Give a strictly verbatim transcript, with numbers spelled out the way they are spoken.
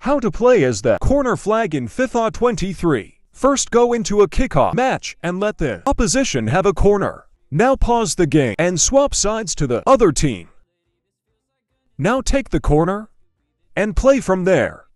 How to play as the corner flag in FIFA twenty-three. First, go into a kickoff match and let the opposition have a corner. Now pause the game and swap sides to the other team. Now take the corner and play from there.